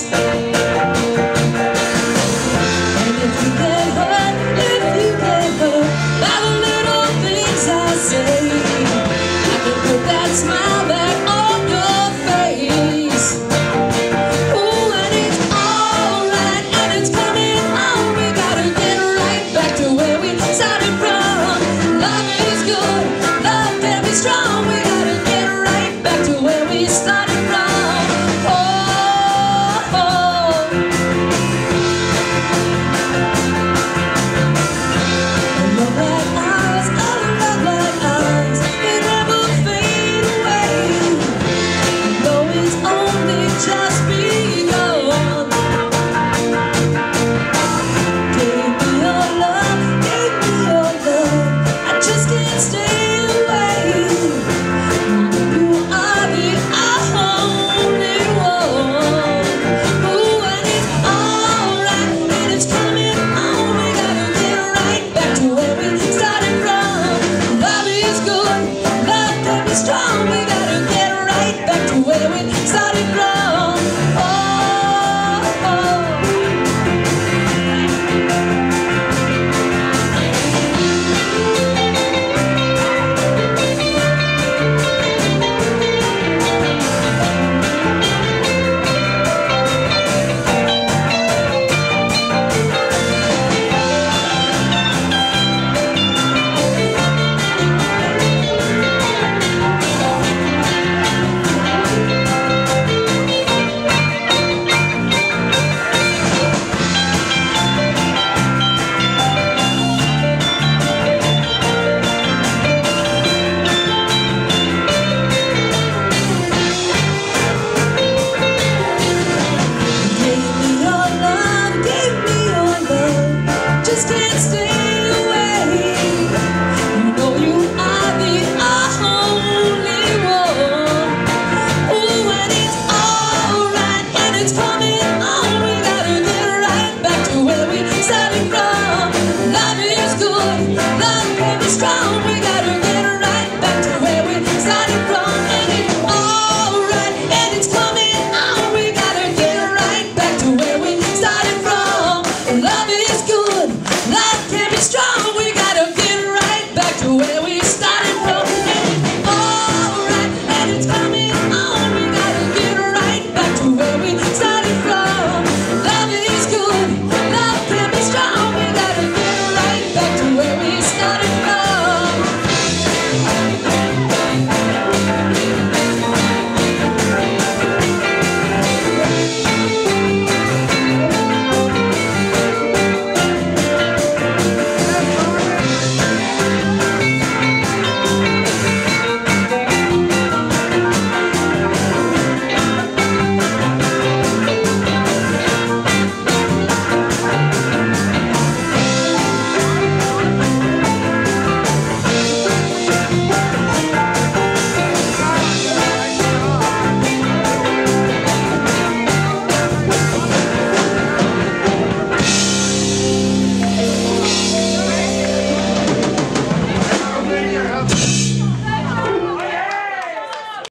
And if you get hurt by the little things I say, I can put that smile back on your face. Ooh, and it's alright, and it's coming on. We gotta get right back to where we started from. Love is good, love can be strong. We gotta get right back to where we started from. Oh, oh. A love like ours, a love like ours, it never fade away. Though it's only just begun. Give me your love, give me your love. I just can't stay away. You are the only one. Ooh, and it's alright, and it's coming on. We gotta get right back to where we started from. Love is good, love can be strong. We gotta get right back to where we started from. Oh, oh. Give me your love, give me your love. Just can't stay away. You know you are the only one. Ooh, and it's alright, and it's coming on.